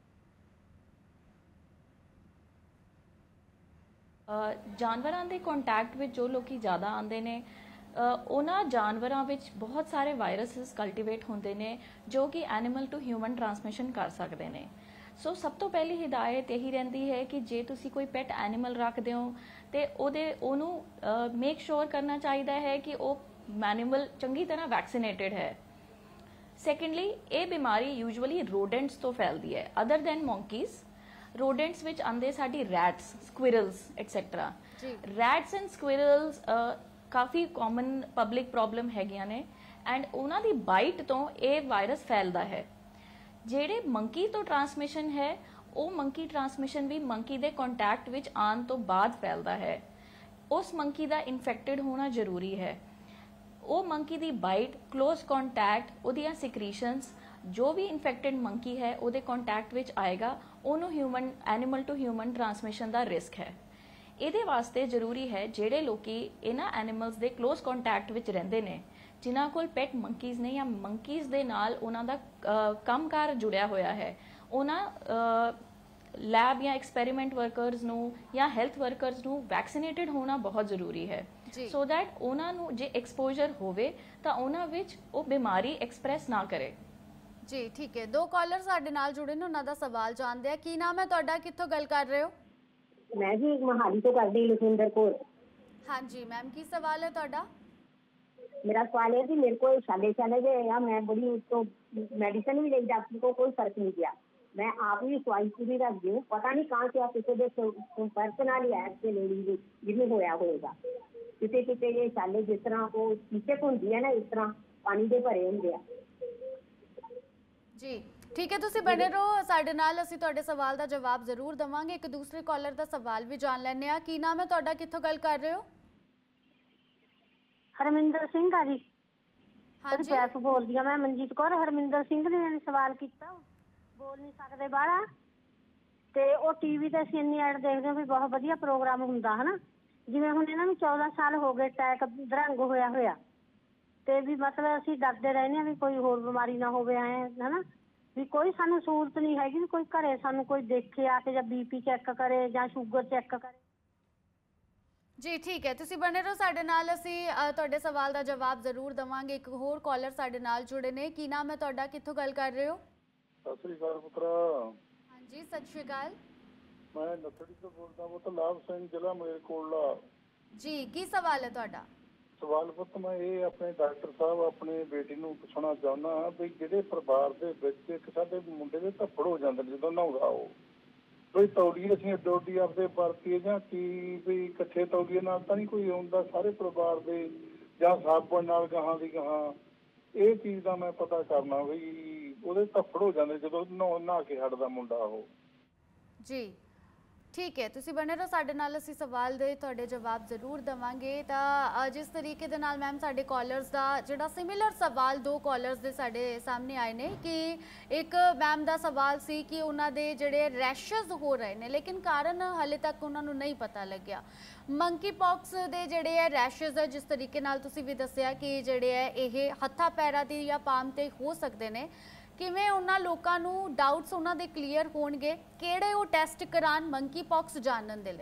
ਜਾਨਵਰਾਂ ਦੇ ਕੰਟੈਕਟ ਵਿੱਚ ਜੋ ਲੋਕੀ ਜ਼ਿਆਦਾ ਆਉਂਦੇ ਨੇ, ਉਹਨਾਂ ਜਾਨਵਰਾਂ ਵਿੱਚ ਬਹੁਤ ਸਾਰੇ ਵਾਇਰਸਿਸ ਕਲਟੀਵੇਟ ਹੁੰਦੇ ਨੇ ਜੋ ਕਿ ਐਨੀਮਲ ਟੂ ਹਿਊਮਨ ਟ੍ਰਾਂਸਮਿਸ਼ਨ ਕਰ ਸਕਦੇ ਨੇ। ਸੋ ਸਭ ਤੋਂ ਪਹਿਲੀ ਹਿਦਾਇਤ ਇਹੀ ਰਹਿੰਦੀ ਹੈ ਕਿ ਜੇ ਤੁਸੀਂ ਕੋਈ ਪੈਟ ਐਨੀਮਲ ਰੱਖਦੇ ਹੋ ਤੇ ਉਹਦੇ ਉਹਨੂੰ ਮੇਕ ਸ਼ੋਰ ਕਰਨਾ ਚਾਹੀਦਾ ਹੈ ਕਿ ਉਹ ਐਨੀਮਲ ਚੰਗੀ ਤਰ੍ਹਾਂ ਵੈਕਸੀਨੇਟਡ ਹੈ। ਸੈਕੰਡਲੀ, ਇਹ ਬਿਮਾਰੀ ਯੂਜੂਅਲੀ ਰੋਡੈਂਟਸ ਤੋਂ ਫੈਲਦੀ ਹੈ ਅਦਰ ਦੈਨ ਮੌਂਕੀਜ਼। rodents ਵਿੱਚ ਆਂਦੇ ਸਾਡੀ rats, squirrels etc. rats and squirrels ਕਾਫੀ ਕਾਮਨ ਪਬਲਿਕ ਪ੍ਰੋਬਲਮ ਹੈਗੀਆਂ ਨੇ ਐਂਡ ਉਹਨਾਂ ਦੀ ਬਾਈਟ ਤੋਂ ਇਹ ਵਾਇਰਸ ਫੈਲਦਾ ਹੈ। ਜਿਹੜੇ ਮੰਕੀ ਤੋਂ ਟ੍ਰਾਂਸਮਿਸ਼ਨ ਹੈ, ਉਹ ਮੰਕੀ ਟ੍ਰਾਂਸਮਿਸ਼ਨ ਵੀ ਮੰਕੀ ਦੇ ਕੰਟੈਕਟ ਵਿੱਚ ਆਉਣ ਤੋਂ ਬਾਅਦ ਫੈਲਦਾ ਹੈ। ਉਸ ਮੰਕੀ ਦਾ ਇਨਫੈਕਟਡ ਹੋਣਾ ਜ਼ਰੂਰੀ ਹੈ। ਉਹ ਮੰਕੀ ਦੀ ਬਾਈਟ, ਕਲੋਜ਼ ਕੰਟੈਕਟ, ਉਹਦੀਆਂ ਸਿਕਰੀਸ਼ਨਸ, ਜੋ ਵੀ ਇਨਫੈਕਟਡ ਮੰਕੀ ਹੈ ਉਹਦੇ ਕੰਟੈਕਟ ਵਿੱਚ ਆਏਗਾ, ਉਹਨੂੰ human animal to human transmission ਦਾ ਰਿਸਕ ਹੈ। ਇਹਦੇ ਵਾਸਤੇ ਜ਼ਰੂਰੀ ਹੈ ਜਿਹੜੇ ਲੋਕੀ ਇਹਨਾਂ ਐਨੀਮਲਸ ਦੇ ਕਲੋਜ਼ ਕੰਟੈਕਟ ਵਿੱਚ ਰਹਿੰਦੇ ਨੇ, ਜਿਨ੍ਹਾਂ ਕੋਲ ਪੈਟ ਮੰਕੀਜ਼ ਨੇ ਜਾਂ ਮੰਕੀਜ਼ ਦੇ ਨਾਲ ਉਹਨਾਂ ਦਾ ਕੰਮਕਾਰ ਜੁੜਿਆ ਹੋਇਆ ਹੈ, ਉਹਨਾਂ ਲੈਬ ਜਾਂ ਐਕਸਪੈਰੀਮੈਂਟ ਵਰਕਰਸ ਨੂੰ ਜਾਂ ਹੈਲਥ ਵਰਕਰਸ ਨੂੰ ਵੈਕਸੀਨੇਟਡ ਹੋਣਾ ਬਹੁਤ ਜ਼ਰੂਰੀ ਹੈ, ਸੋ ਦੈਟ ਉਹਨਾਂ ਨੂੰ ਜੇ ਐਕਸਪੋਜ਼ਰ ਹੋਵੇ ਤਾਂ ਉਹਨਾਂ ਵਿੱਚ ਉਹ ਬਿਮਾਰੀ ਐਕਸਪ੍ਰੈਸ ਨਾ ਕਰੇ। ਜੀ ਠੀਕ ਹੈ, ਦੋ ਕਾਲਰ ਸਾਡੇ ਨਾਲ ਜੁੜੇ ਨੇ, ਉਹਨਾਂ ਦਾ ਸਵਾਲ ਜਾਣਦੇ ਆ। ਕੀ ਨਾਮ ਹੈ ਤੁਹਾਡਾ, ਕਿੱਥੋਂ ਗੱਲ ਕਰ ਰਹੇ ਹੋ? ਮੈਂ ਜੀ ਮੋਹਾਲੀ ਤੋਂ ਕਰਦੀ ਲਖਵਿੰਦਰ ਕੌਰ। ਹਾਂਜੀ ਮੈਮ, ਕੀ ਸਵਾਲ ਹੈ ਤੁਹਾਡਾ? मेरा सवाल है कि मेरे को साले साले जो है मैं बड़ी तो मेडिसिन भी नहीं डॉक्टर को कोई फर्क नहीं किया, मैं आप भी स्वाइन पूरी रख दी हूँ, पता नहीं कहाँ से आप किसी के संपर्क नाल ही ऐप से लेडी जिन्हें होया होएगा किसी किसी ये साले जिस तरह वो नीचे होंगी है ना इस तरह पानी के भरे होंगे आ। जी ठीक है, तुसी बने रहो साडे नाल, असीं तुहाडे सवाल दा जवाब जरूर देवांगे। एक दूसरे कॉलर दा सवाल भी जान लैने आ। की नाम है तुहाडा, कित्थों गल कर रहे हो? हरमिंदर सिंह आ जी। हाँ जी, पैस बोल दिया मैं मनजीत कौर। हरमिंदर सिंह ने सवाल किया, बोल नहीं सकते बाहर ते ओ टीवी ते ਅਸੀਂ ਇੰਨੀ ਐਡ ਦੇਖਦੇ ਹਾਂ ਵੀ ਬਹੁਤ ਵਧੀਆ ਪ੍ਰੋਗਰਾਮ ਹੁੰਦਾ ਹੈ ਨਾ, ਜਿਵੇਂ ਹੁਣ ਇਹਨਾਂ ਨੂੰ ਚੌਦਾਂ ਸਾਲ ਹੋ ਗਏ ਅਟੈਕ ਦਰੰਗ ਹੋਇਆ ਹੋਇਆ ਤੇ ਵੀ ਮਤਲਬ ਅਸੀਂ ਡਰਦੇ ਰਹਿੰਦੇ ਹਾਂ ਵੀ ਕੋਈ ਹੋਰ ਬਿਮਾਰੀ ਨਾ ਹੋਵੇ ਐ ਹੈ ਨਾ, ਵੀ ਕੋਈ ਸਾਨੂੰ ਸਹੂਲਤ ਨਹੀਂ ਹੈਗੀ ਵੀ ਕੋਈ ਘਰੇ ਸਾਨੂੰ ਕੋਈ ਦੇਖੇ ਆ ਕੇ ਜਾਂ ਬੀਪੀ ਚੈੱਕ ਕਰੇ ਜਾਂ ਸ਼ੂਗਰ ਚੈੱਕ ਕਰੇ। जी ठीक है, तुसी बने रहो साडे नाल, असीं तुहाडे सवाल दा जवाब जरूर देवांगे। एक होर कॉलर साडे नाल जुड़े ने। की नाम है तुहाडा, कित्थों गल कर रहे हो? सत श्री अकाल पुत्रा। हाँ जी सत श्री अकाल। मैं नथड़ी तो बोलदा पुत्त लाभ सिंह जिला मलेरकोटला। जी की सवाल है तुहाडा? सवाल पुत्त मैं ये अपने डॉक्टर साहब अपने बेटी नूं पुछना चाहुंदा भी जिहड़े परिवार दे विच इक साडे मुंडे दे धप्पड़ हो जांदे जदों नहाउंदा ओ कोई तौलीए ਅਸੀਂ ਡੋਡੀ ਆਪਦੇ ਵਰਤੀਏ ਜਾਂ ਕੀ ਵੀ ਇਕੱਠੇ ਤੌਲੀਏ ਨਾਲ ਤਾਂ ਨਹੀਂ ਕੋਈ ਆਉਂਦਾ ਸਾਰੇ ਪਰਿਵਾਰ ਦੇ ਜਾਂ ਸਾਬਣ ਨਾਲ ਗਾਹਾਂ ਦੀ ਗਾਹਾਂ, ਇਹ ਚੀਜ਼ ਦਾ ਮੈਂ ਪਤਾ ਕਰਨਾ ਵੀ ਉਹਦੇ ਧੱਫੜ ਹੋ ਜਾਂਦੇ ਜਦੋਂ ਨਹਾ ਨਹਾ ਕੇ ਹਟਦਾ ਮੁੰਡਾ ਉਹ। जी ठीक है, तुसी बने रहो साडे नाल, असीं सवाल दे तुहाडे जवाब जरूर देवांगे। तां जिस तरीके दे नाल मैम साडे कॉलर्स दा जिहड़ा सिमिलर सवाल दो कॉलर्स दे साडे सामने आए ने कि एक मैम दा सवाल सी कि उन्हां दे जिहड़े रैशेस हो रहे ने लेकिन कारण हाले तक उन्हां नूं नहीं पता लग्या। मंकी पॉक्स दे जिहड़े है रैशेस है, जिस तरीके नाल तुसी भी दस्सिया कि जिहड़े है इह हत्थां पैरां दी या पाम ते हो सकदे ने, किवें उन्हां लोकां नूं डाउट्स उन्हां दे क्लीयर होणगे, किहड़े ਉਹ ਟੈਸਟ ਕਰਾਉਣ ਮੰਕੀ ਪੌਕਸ ਜਾਣਨ ਦੇ ਲਈ?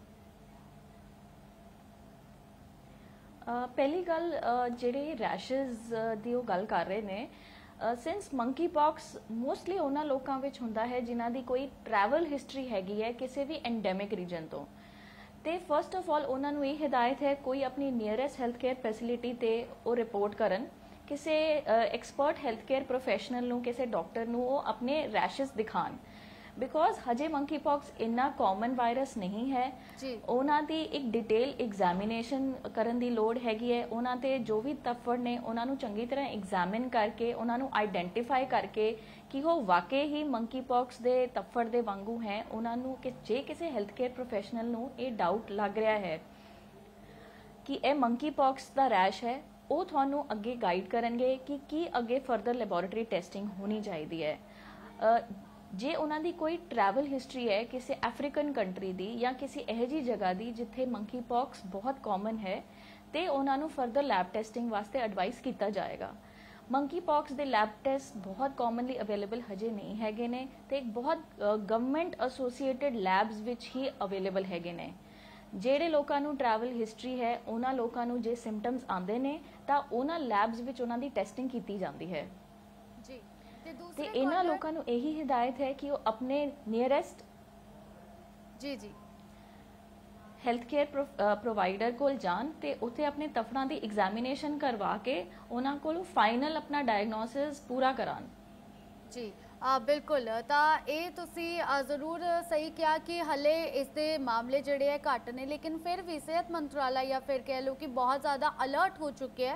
ਪਹਿਲੀ ਗੱਲ ਜਿਹੜੇ ਰੈਸ਼ਸ ਦੀ ਉਹ ਗੱਲ ਕਰ ਰਹੇ ਨੇ, ਸਿੰਸ ਮੰਕੀ ਪੌਕਸ ਮੋਸਟਲੀ ਉਹਨਾਂ ਲੋਕਾਂ ਵਿੱਚ ਹੁੰਦਾ ਹੈ ਜਿਨ੍ਹਾਂ ਦੀ ਕੋਈ ਟਰੈਵਲ ਹਿਸਟਰੀ ਹੈਗੀ ਹੈ ਕਿਸੇ ਵੀ ਐਂਡੈਮਿਕ ਰੀਜਨ ਤੋਂ, ਤੇ ਫਸਟ ਆਫ ਆਲ ਉਹਨਾਂ ਨੂੰ ਇਹ ਹਦਾਇਤ ਹੈ ਕੋਈ ਆਪਣੀ ਨੀਅਰੈਸਟ ਹੈਲਥ ਕੇਅਰ ਫੈਸਿਲਿਟੀ ਤੇ ਉਹ ਰਿਪੋਰਟ ਕਰਨ, ਕਿਸੇ ਐਕਸਪਰਟ ਹੈਲਥ ਕੇਅਰ ਪ੍ਰੋਫੈਸ਼ਨਲ ਨੂੰ, ਕਿਸੇ ਡਾਕਟਰ ਨੂੰ ਉਹ ਆਪਣੇ ਰੈਸ਼ਸ ਦਿਖਾਣ, ਬਿਕੋਜ਼ ਹਜੇ ਮੰਕੀ ਪੌਕਸ ਇੰਨਾ ਕਾਮਨ ਵਾਇਰਸ ਨਹੀਂ ਹੈ। ਉਹਨਾਂ ਦੀ ਇੱਕ ਡਿਟੇਲ ਐਗਜ਼ਾਮੀਨੇਸ਼ਨ ਕਰਨ ਦੀ ਲੋੜ ਹੈਗੀ ਹੈ, ਉਹਨਾਂ ਤੇ ਜੋ ਵੀ ਤੱਫੜ ਨੇ ਉਹਨਾਂ ਨੂੰ ਚੰਗੀ ਤਰ੍ਹਾਂ ਐਗਜ਼ਾਮਿਨ ਕਰਕੇ ਉਹਨਾਂ ਨੂੰ ਆਈਡੈਂਟੀਫਾਈ ਕਰਕੇ ਕਿ ਉਹ ਵਾਕਈ ਹੀ ਮੰਕੀ ਪੌਕਸ ਦੇ ਤੱਫੜ ਦੇ ਵਾਂਗੂ ਹੈ। ਉਹਨਾਂ ਨੂੰ ਕਿ ਜੇ ਕਿਸੇ ਹੈਲਥ ਕੇਅਰ ਪ੍ਰੋਫੈਸ਼ਨਲ ਨੂੰ ਇਹ ਡਾਊਟ ਲੱਗ ਰਿਹਾ ਹੈ ਕਿ ਇਹ ਮੰਕੀ ਪੌਕਸ ਦਾ ਰੈਸ਼ ਹੈ, ਉਹ ਤੁਹਾਨੂੰ ਅੱਗੇ ਗਾਈਡ ਕਰਨਗੇ ਕਿ ਕੀ ਅੱਗੇ ਫਰਦਰ ਲੈਬੋਰੇਟਰੀ ਟੈਸਟਿੰਗ ਹੋਣੀ ਚਾਹੀਦੀ ਹੈ। ਜੇ ਉਹਨਾਂ ਦੀ ਕੋਈ ਟਰੈਵਲ ਹਿਸਟਰੀ ਹੈ ਕਿਸੇ ਅਫਰੀਕਨ ਕੰਟਰੀ ਦੀ ਜਾਂ ਕਿਸੇ ਇਹੋ ਜਿਹੀ ਜਗ੍ਹਾ ਦੀ ਜਿੱਥੇ ਮੰਕੀ ਪੌਕਸ ਬਹੁਤ ਕਾਮਨ ਹੈ, ਤੇ ਉਹਨਾਂ ਨੂੰ ਫਰਦਰ ਲੈਬ ਟੈਸਟਿੰਗ ਵਾਸਤੇ ਐਡਵਾਈਸ ਕੀਤਾ ਜਾਏਗਾ। ਮੰਕੀ ਪੌਕਸ ਦੇ ਲੈਬ ਟੈਸਟ ਬਹੁਤ ਕਾਮਨਲੀ ਅਵੇਲੇਬਲ ਹਜੇ ਨਹੀਂ ਹੈਗੇ ਨੇ, ਤੇ ਬਹੁਤ ਗਵਰਨਮੈਂਟ ਐਸੋਸੀਏਟਿਡ ਲੈਬਸ ਵਿੱਚ ਹੀ ਅਵੇਲੇਬਲ ਹੈਗੇ ਨੇ। ਜਿਹੜੇ ਲੋਕਾਂ ਨੂੰ ਟਰੈਵਲ ਹਿਸਟਰੀ ਹੈ ਉਹਨਾਂ ਲੋਕਾਂ ਨੂੰ ਜੇ ਸਿੰਪਟਮਸ ਆਉਂਦੇ ਨੇ ਤਾਂ ਉਹਨਾਂ ਲੈਬਸ ਵਿੱਚ ਉਹਨਾਂ ਦੀ ਟੈਸਟਿੰਗ ਕੀਤੀ ਜਾਂਦੀ ਹੈ। ਜੀ ਤੇ ਇਹਨਾਂ ਲੋਕਾਂ ਨੂੰ ਇਹੀ ਹਿਦਾਇਤ ਹੈ ਕਿ ਉਹ ਆਪਣੇ ਨੀਅਰੈਸਟ ਜੀ ਜੀ ਹੈਲਥ ਕੇਅਰ ਪ੍ਰੋਵਾਈਡਰ ਕੋਲ ਜਾਣ ਤੇ ਉੱਥੇ ਆਪਣੇ ਤਫੜਾਂ ਦੀ ਐਗਜ਼ਾਮੀਨੇਸ਼ਨ ਕਰਵਾ ਕੇ ਉਹਨਾਂ ਕੋਲ ਫਾਈਨਲ ਆਪਣਾ ਡਾਇਗਨੋਸਿਸ ਪੂਰਾ ਕਰਾਉਣ। ਜੀ बिल्कुल, तो ये तुसी जरूर सही किया कि हले इसके मामले जड़े है घट ने, लेकिन फिर भी सेहत मंत्रालय या फिर कह लो कि बहुत ज़्यादा अलर्ट हो चुके हैं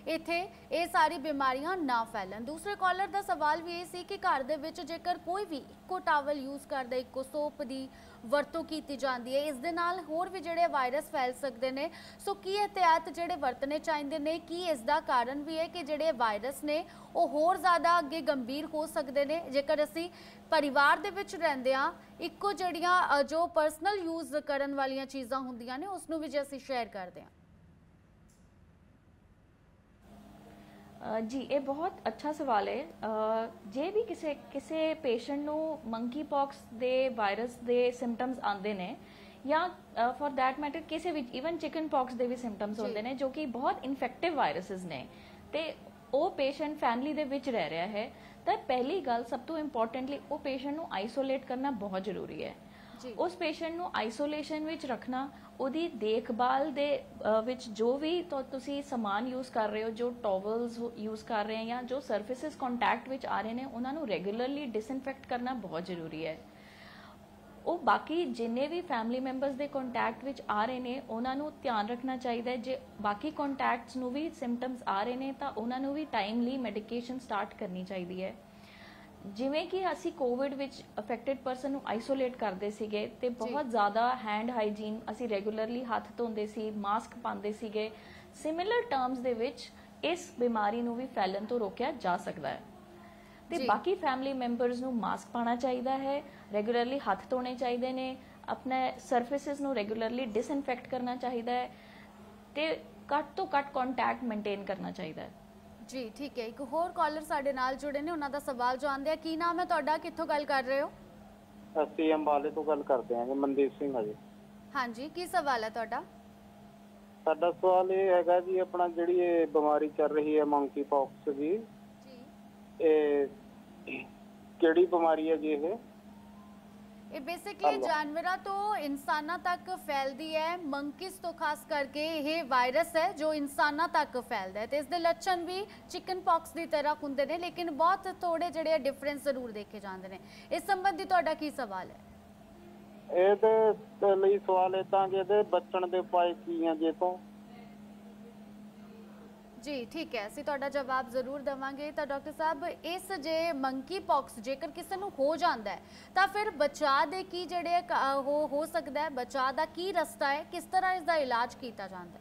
ਇੱਥੇ ਇਹ ਸਾਰੀ ਬਿਮਾਰੀਆਂ ਨਾ ਫੈਲਣ। ਦੂਸਰੇ ਕਾਲਰ ਦਾ ਸਵਾਲ ਵੀ ਇਹ ਸੀ ਕਿ ਘਰ ਦੇ ਵਿੱਚ ਜੇਕਰ ਕੋਈ ਵੀ ਇੱਕੋ ਟਾਵਲ ਯੂਜ਼ ਕਰਦਾ, ਇੱਕੋ ਸੋਪ ਦੀ ਵਰਤੋਂ ਕੀਤੀ ਜਾਂਦੀ ਹੈ, ਇਸ ਦੇ ਨਾਲ ਹੋਰ ਵੀ ਜਿਹੜੇ ਵਾਇਰਸ ਫੈਲ ਸਕਦੇ ਨੇ। ਸੋ ਕੀ ਇਹਤਿਆਤ ਜਿਹੜੇ ਵਰਤਣੇ ਚਾਹੀਦੇ ਨੇ? ਕੀ ਇਸ ਦਾ ਕਾਰਨ ਵੀ ਹੈ ਕਿ ਜਿਹੜੇ ਵਾਇਰਸ ਨੇ ਉਹ ਹੋਰ ਜ਼ਿਆਦਾ ਅੱਗੇ ਗੰਭੀਰ ਹੋ ਸਕਦੇ ਨੇ ਜੇਕਰ ਅਸੀਂ ਪਰਿਵਾਰ ਦੇ ਵਿੱਚ ਰਹਿੰਦੇ ਹਾਂ, ਇੱਕੋ ਜਿਹੜੀਆਂ ਜੋ ਪਰਸਨਲ ਯੂਜ਼ ਕਰਨ ਵਾਲੀਆਂ ਚੀਜ਼ਾਂ ਹੁੰਦੀਆਂ ਨੇ ਉਸ ਨੂੰ ਵੀ ਜੇ ਅਸੀਂ ਸ਼ੇਅਰ ਕਰਦੇ ਹਾਂ? ਜੀ ਇਹ ਬਹੁਤ ਅੱਛਾ ਸਵਾਲ ਹੈ। ਜੇ ਵੀ ਕਿਸੇ ਕਿਸੇ ਪੇਸ਼ੈਂਟ ਨੂੰ ਮੰਕੀ ਪੌਕਸ ਦੇ ਵਾਇਰਸ ਦੇ ਸਿੰਪਟਮਸ ਆਉਂਦੇ ਨੇ ਜਾਂ ਫॉर दैट ਮੈਟਰ ਕਿਸੇ ਵੀ ਈਵਨ ਚਿਕਨ ਪੌਕਸ ਦੇ ਵੀ ਸਿੰਪਟਮਸ ਹੁੰਦੇ ਨੇ ਜੋ ਕਿ ਬਹੁਤ ਇਨਫੈਕਟਿਵ ਵਾਇਰਸਸ ਨੇ ਤੇ ਉਹ ਪੇਸ਼ੈਂਟ ਫੈਮਿਲੀ ਦੇ ਵਿੱਚ ਰਹਿ ਰਿਹਾ ਹੈ, ਤਾਂ ਪਹਿਲੀ ਗੱਲ ਸਭ ਤੋਂ ਇੰਪੋਰਟੈਂਟਲੀ ਉਹ ਪੇਸ਼ੈਂਟ ਨੂੰ ਆਈਸੋਲੇਟ ਕਰਨਾ ਬਹੁਤ ਜ਼ਰੂਰੀ ਹੈ। ਉਸ ਪੇਸ਼ੈਂਟ ਨੂੰ ਆਈਸੋਲੇਸ਼ਨ ਵਿੱਚ ਰੱਖਣਾ, ਉਹਦੀ ਦੇਖਭਾਲ ਦੇ ਵਿੱਚ ਜੋ ਵੀ ਤੁਸੀਂ ਸਮਾਨ ਯੂਜ਼ ਕਰ ਰਹੇ ਹੋ, ਜੋ ਟਾਵਲਸ ਯੂਜ਼ ਕਰ ਰਹੇ ਹੋ ਜਾਂ ਜੋ ਸਰਫੇਸਿਸ ਕੰਟੈਕਟ ਵਿੱਚ ਆ ਰਹੇ ਨੇ, ਉਹਨਾਂ ਨੂੰ ਰੈਗੂਲਰਲੀ ਡਿਸਇਨਫੈਕਟ ਕਰਨਾ ਬਹੁਤ ਜ਼ਰੂਰੀ ਹੈ। ਉਹ ਬਾਕੀ ਜਿੰਨੇ ਵੀ ਫੈਮਿਲੀ ਮੈਂਬਰਸ ਦੇ ਕੰਟੈਕਟ ਵਿੱਚ ਆ ਰਹੇ ਨੇ ਉਹਨਾਂ ਨੂੰ ਧਿਆਨ ਰੱਖਣਾ ਚਾਹੀਦਾ ਹੈ। ਜੇ ਬਾਕੀ ਕੰਟੈਕਟਸ ਨੂੰ ਵੀ ਸਿੰਪਟਮਸ ਆ ਰਹੇ ਨੇ ਤਾਂ ਉਹਨਾਂ ਨੂੰ ਵੀ ਟਾਈਮਲੀ ਮੈਡੀਕੇਸ਼ਨ ਸਟਾਰਟ ਕਰਨੀ ਚਾਹੀਦੀ ਹੈ। ਜਿਵੇਂ ਕਿ ਅਸੀਂ ਕੋਵਿਡ ਵਿੱਚ ਅਫੈਕਟਡ ਪਰਸਨ ਨੂੰ ਆਈਸੋਲੇਟ ਕਰਦੇ ਸੀਗੇ ਤੇ ਬਹੁਤ ਜ਼ਿਆਦਾ ਹੈਂਡ ਹਾਈਜੀਨ, ਅਸੀਂ ਰੈਗੂਲਰਲੀ ਹੱਥ ਧੋਂਦੇ ਸੀ, ਮਾਸਕ ਪਾਉਂਦੇ ਸੀਗੇ। ਸਿਮਿਲਰ ਟਰਮਸ ਦੇ ਵਿੱਚ ਇਸ ਬਿਮਾਰੀ ਨੂੰ ਵੀ ਫੈਲਣ ਤੋਂ ਰੋਕਿਆ ਜਾ ਸਕਦਾ ਹੈ। ਤੇ ਬਾਕੀ ਫੈਮਿਲੀ ਮੈਂਬਰਸ ਨੂੰ ਮਾਸਕ ਪਾਉਣਾ ਚਾਹੀਦਾ ਹੈ, ਰੈਗੂਲਰਲੀ ਹੱਥ ਧੋਣੇ ਚਾਹੀਦੇ ਨੇ, ਆਪਣੇ ਸਰਫੇਸਿਸ ਨੂੰ ਰੈਗੂਲਰਲੀ ਡਿਸਇਨਫੈਕਟ ਕਰਨਾ ਚਾਹੀਦਾ ਹੈ ਤੇ ਘੱਟ ਤੋਂ ਘੱਟ ਕੰਟੈਕਟ ਮੇਨਟੇਨ ਕਰਨਾ ਚਾਹੀਦਾ ਹੈ। ਜੀ ਠੀਕ ਹੈ, ਇੱਕ ਹੋਰ ਕਾਲਰ ਸਾਡੇ ਨਾਲ ਜੁੜੇ ਨੇ, ਉਹਨਾਂ ਦਾ ਸਵਾਲ ਜਾਣਦੇ ਆ। ਕੀ ਨਾਮ ਹੈ ਤੁਹਾਡਾ, ਕਿੱਥੋਂ ਗੱਲ ਕਰ ਰਹੇ ਹੋ? ਅਸੀਂ ਅੰਬਾਲੇ ਤੋਂ ਗੱਲ ਕਰਦੇ ਹਾਂ ਜੀ, ਮਨਦੀਪ ਸਿੰਘ ਆ ਜੀ। ਹਾਂਜੀ, ਕੀ ਸਵਾਲ ਹੈ ਤੁਹਾਡਾ? ਸਾਡਾ ਸਵਾਲ ਇਹ ਹੈਗਾ ਜੀ, ਆਪਣਾ ਜਿਹੜੀ ਇਹ ਬਿਮਾਰੀ ਚੱਲ ਰਹੀ ਹੈ ਮੰਕੀ ਪੌਕਸ ਜੀ, ਇਹ ਕਿਹੜੀ ਬਿਮਾਰੀ ਹੈ ਜੀ? ਇਹ ਇਹ ਬੇਸਿਕਲੀ ਜਾਨਵਰਾਂ ਤੋਂ ਇਨਸਾਨਾਂ ਤੱਕ ਫੈਲਦੀ ਹੈ। ਮੰਕੀਜ਼ ਤੋਂ ਖਾਸ ਕਰਕੇ ਇਹ ਵਾਇਰਸ ਹੈ ਜੋ ਇਨਸਾਨਾਂ ਤੱਕ ਫੈਲਦਾ ਹੈ ਤੇ ਇਸ ਦੇ ਲੱਛਣ ਵੀ ਚਿਕਨ ਪੌਕਸ ਦੀ ਤਰ੍ਹਾਂ ਹੁੰਦੇ ਨੇ, ਲੇਕਿਨ ਬਹੁਤ ਥੋੜੇ ਜਿਹੜੇ ਡਿਫਰੈਂਸ ਜ਼ਰੂਰ ਦੇਖੇ ਜਾਂਦੇ ਨੇ। ਇਸ ਸੰਬੰਧੀ ਤੁਹਾਡਾ ਕੀ ਸਵਾਲ ਹੈ? ਇਹਦੇ ਲਈ ਸਵਾਲ ਇਹ ਤਾਂ ਕਿ ਇਹਦੇ ਬਚਣ ਦੇ ਉਪਾਅ ਕੀ ਆ ਜੇ ਤੋਂ? ਜੀ ਠੀਕ ਹੈ, ਅਸੀਂ ਤੁਹਾਡਾ ਜਵਾਬ ਜ਼ਰੂਰ ਦੇਵਾਂਗੇ। ਤਾਂ ਡਾਕਟਰ ਸਾਹਿਬ, ਇਸ ਜੇ ਮੰਕੀ ਪੌਕਸ ਜੇਕਰ ਕਿਸੇ ਨੂੰ ਹੋ ਜਾਂਦਾ ਹੈ ਤਾਂ ਫਿਰ ਬਚਾਅ ਦੇ ਕੀ ਜਿਹੜੇ ਹੋ ਹੋ ਸਕਦਾ ਹੈ, ਬਚਾਅ ਦਾ ਕੀ ਰਸਤਾ ਹੈ, ਕਿਸ ਤਰ੍ਹਾਂ ਇਸ ਦਾ ਇਲਾਜ ਕੀਤਾ ਜਾਂਦਾ ਹੈ?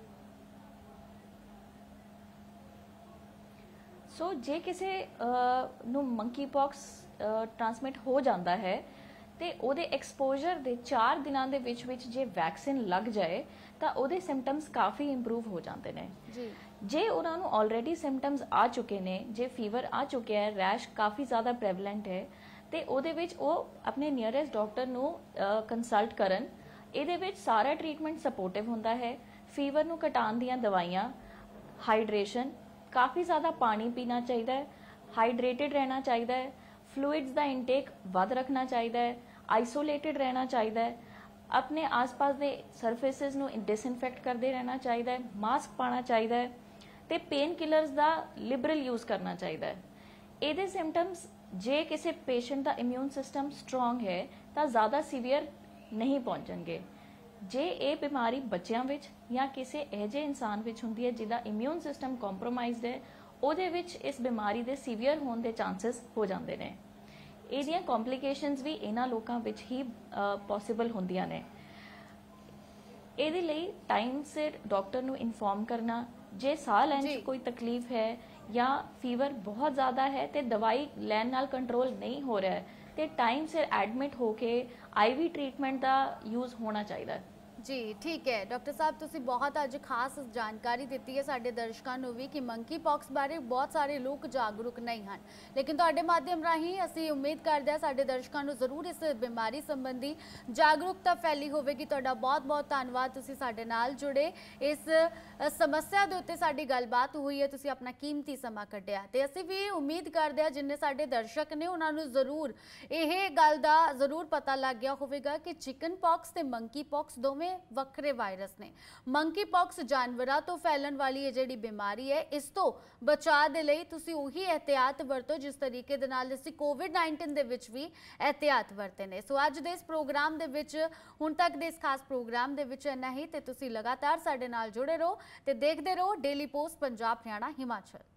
ਸੋ ਜੇ ਕਿਸੇ ਨੂੰ ਮੰਕੀ ਪੌਕਸ ਟ੍ਰਾਂਸਮਿਟ ਹੋ ਜਾਂਦਾ ਹੈ ਤੇ ਉਹਦੇ ਐਕਸਪੋਜ਼ਰ ਦੇ ਚਾਰ ਦਿਨਾਂ ਦੇ ਵਿੱਚ ਵਿੱਚ ਜੇ ਵੈਕਸੀਨ ਲੱਗ ਜਾਏ ਤਾਂ ਉਹਦੇ ਸਿੰਪਟਮਸ ਕਾਫੀ ਇੰਪਰੂਵ ਹੋ ਜਾਂਦੇ ਨੇ। ਜੀ ਜੇ ਉਹਨਾਂ ਨੂੰ ਆਲਰੇਡੀ ਸਿੰਪਟਮਸ ਆ ਚੁੱਕੇ ਨੇ, ਜੇ ਫੀਵਰ ਆ ਚੁੱਕਿਆ ਹੈ, ਰੈਸ਼ ਕਾਫੀ ਜ਼ਿਆਦਾ ਪ੍ਰੈਵਲੈਂਟ ਹੈ ਤੇ ਉਹਦੇ ਵਿੱਚ ਉਹ ਆਪਣੇ ਨੀਅਰੈਸਟ ਡਾਕਟਰ ਨੂੰ ਕੰਸਲਟ ਕਰਨ। ਇਹਦੇ ਵਿੱਚ ਸਾਰਾ ਟ੍ਰੀਟਮੈਂਟ ਸਪੋਰਟਿਵ ਹੁੰਦਾ ਹੈ। ਫੀਵਰ ਨੂੰ ਘਟਾਉਣ ਦੀਆਂ ਦਵਾਈਆਂ, ਹਾਈਡਰੇਸ਼ਨ, ਕਾਫੀ ਜ਼ਿਆਦਾ ਪਾਣੀ ਪੀਣਾ ਚਾਹੀਦਾ ਹੈ, ਹਾਈਡਰੇਟਿਡ ਰਹਿਣਾ ਚਾਹੀਦਾ ਹੈ, ਫਲੂਇਡਸ ਦਾ ਇਨਟੇਕ ਵੱਧ ਰੱਖਣਾ ਚਾਹੀਦਾ ਹੈ, ਆਈਸੋਲੇਟਿਡ ਰਹਿਣਾ ਚਾਹੀਦਾ ਹੈ, ਆਪਣੇ ਆਸ-ਪਾਸ ਦੇ ਸਰਫੇਸਿਸ ਨੂੰ ਡਿਸਇਨਫੈਕਟ ਕਰਦੇ ਰਹਿਣਾ ਚਾਹੀਦਾ ਹੈ, ਮਾਸਕ ਪਾਉਣਾ ਚਾਹੀਦਾ ਹੈ ਤੇ ਪੇਨ ਕਿਲਰਸ ਦਾ ਲਿਬਰਲ ਯੂਜ਼ ਕਰਨਾ ਚਾਹੀਦਾ ਹੈ। ਇਹਦੇ ਸਿੰਪਟਮਸ ਜੇ ਕਿਸੇ ਪੇਸ਼ੈਂਟ ਦਾ ਇਮਿਊਨ ਸਿਸਟਮ ਸਟਰੋਂਗ ਹੈ ਤਾਂ ਜ਼ਿਆਦਾ ਸੀਵੀਅਰ ਨਹੀਂ ਪਹੁੰਚਣਗੇ। ਜੇ ਇਹ ਬਿਮਾਰੀ ਬੱਚਿਆਂ ਵਿੱਚ ਜਾਂ ਕਿਸੇ ਇਹੋ ਜਿਹੇ ਇਨਸਾਨ ਵਿੱਚ ਹੁੰਦੀ ਹੈ ਜਿਹਦਾ ਇਮਿਊਨ ਸਿਸਟਮ ਕੰਪਰੋਮਾਈਜ਼ਡ ਹੈ, ਉਹਦੇ ਵਿੱਚ ਇਸ ਬਿਮਾਰੀ ਦੇ ਸੀਵੀਅਰ ਹੋਣ ਦੇ ਚਾਂਸਸ ਹੋ ਜਾਂਦੇ ਨੇ। ਇਹਦੀਆਂ ਕੰਪਲਿਕੇਸ਼ਨਸ ਵੀ ਇਹਨਾਂ ਲੋਕਾਂ ਵਿੱਚ ਹੀ ਪੋਸੀਬਲ ਹੁੰਦੀਆਂ ਨੇ। ਇਹਦੇ ਲਈ ਟਾਈਮ ਸਿਰ ਡਾਕਟਰ ਨੂੰ ਇਨਫੋਰਮ ਕਰਨਾ, ਜੇ ਸਾਹ ਲੈਣ 'ਚ ਕੋਈ ਤਕਲੀਫ ਹੈ ਜਾਂ ਫੀਵਰ ਬਹੁਤ ਜ਼ਿਆਦਾ ਹੈ ਤੇ ਦਵਾਈ ਲੈਣ ਨਾਲ ਕੰਟਰੋਲ ਨਹੀਂ ਹੋ ਰਿਹਾ ਤੇ ਟਾਈਮ ਸਿਰ ਐਡਮਿਟ ਹੋ ਕੇ ਆਈਵੀ ਟ੍ਰੀਟਮੈਂਟ ਦਾ ਯੂਜ਼ ਹੋਣਾ ਚਾਹੀਦਾ। ਜੀ ਠੀਕ ਹੈ ਡਾਕਟਰ ਸਾਹਿਬ, ਤੁਸੀਂ ਬਹੁਤ ਅੱਜ ਖਾਸ ਜਾਣਕਾਰੀ ਦਿੱਤੀ ਹੈ ਸਾਡੇ ਦਰਸ਼ਕਾਂ ਨੂੰ ਵੀ ਕਿ ਮੰਕੀ ਪੌਕਸ ਬਾਰੇ ਬਹੁਤ ਸਾਰੇ ਲੋਕ ਜਾਗਰੂਕ ਨਹੀਂ ਹਨ, ਲੇਕਿਨ ਤੁਹਾਡੇ ਮਾਧਿਅਮ ਰਾਹੀਂ ਅਸੀਂ ਉਮੀਦ ਕਰਦੇ ਹਾਂ ਸਾਡੇ ਦਰਸ਼ਕਾਂ ਨੂੰ ਜ਼ਰੂਰ ਇਸ ਬਿਮਾਰੀ ਸੰਬੰਧੀ ਜਾਗਰੂਕਤਾ ਫੈਲੀ ਹੋਵੇਗੀ। ਤੁਹਾਡਾ ਬਹੁਤ ਬਹੁਤ ਧੰਨਵਾਦ, ਤੁਸੀਂ ਸਾਡੇ ਨਾਲ ਜੁੜੇ, ਇਸ ਸਮੱਸਿਆ ਦੇ ਉੱਤੇ ਸਾਡੀ ਗੱਲਬਾਤ ਹੋਈ ਹੈ, ਤੁਸੀਂ ਆਪਣਾ ਕੀਮਤੀ ਸਮਾਂ ਕੱਢਿਆ ਤੇ ਅਸੀਂ ਵੀ ਉਮੀਦ ਕਰਦੇ ਹਾਂ ਜਿੰਨੇ ਸਾਡੇ ਦਰਸ਼ਕ ਨੇ ਉਹਨਾਂ ਨੂੰ ਜ਼ਰੂਰ ਇਹ ਗੱਲ ਦਾ ਜ਼ਰੂਰ ਪਤਾ ਲੱਗ ਗਿਆ ਹੋਵੇਗਾ ਕਿ ਚਿਕਨ ਪੌਕਸ ਤੇ ਮੰਕੀ ਪੌਕਸ ਦੋਵੇਂ ਵੱਖਰੇ ਵਾਇਰਸ ਨੇ। ਮੰਕੀ ਪੌਕਸ ਜਾਨਵਰਾਂ ਤੋਂ ਫੈਲਣ ਵਾਲੀ ਇਹ ਜਿਹੜੀ ਬਿਮਾਰੀ ਹੈ, ਇਸ ਤੋਂ ਬਚਾਅ ਦੇ ਲਈ ਤੁਸੀਂ ਉਹੀ ਇਹਤਿਆਤ ਵਰਤੋ ਜਿਸ ਤਰੀਕੇ ਦੇ ਨਾਲ ਅਸੀਂ ਕੋਵਿਡ ਨਾਈਨਟੀਨ ਦੇ ਵਿੱਚ ਵੀ ਇਹਤਿਆਤ ਵਰਤੇ ਨੇ। ਸੋ ਅੱਜ ਦੇ ਇਸ ਪ੍ਰੋਗਰਾਮ ਦੇ ਵਿੱਚ, ਹੁਣ ਤੱਕ ਦੇ ਇਸ ਖਾਸ ਪ੍ਰੋਗਰਾਮ ਦੇ ਵਿੱਚ ਇੰਨਾ ਹੀ, ਤੇ ਤੁਸੀਂ ਲਗਾਤਾਰ ਸਾਡੇ ਨਾਲ ਜੁੜੇ ਰਹੋ ਤੇ ਦੇਖਦੇ ਰਹੋ ਡੇਲੀ ਪੋਸਟ ਪੰਜਾਬ, ਹਰਿਆਣਾ, ਹਿਮਾਚਲ।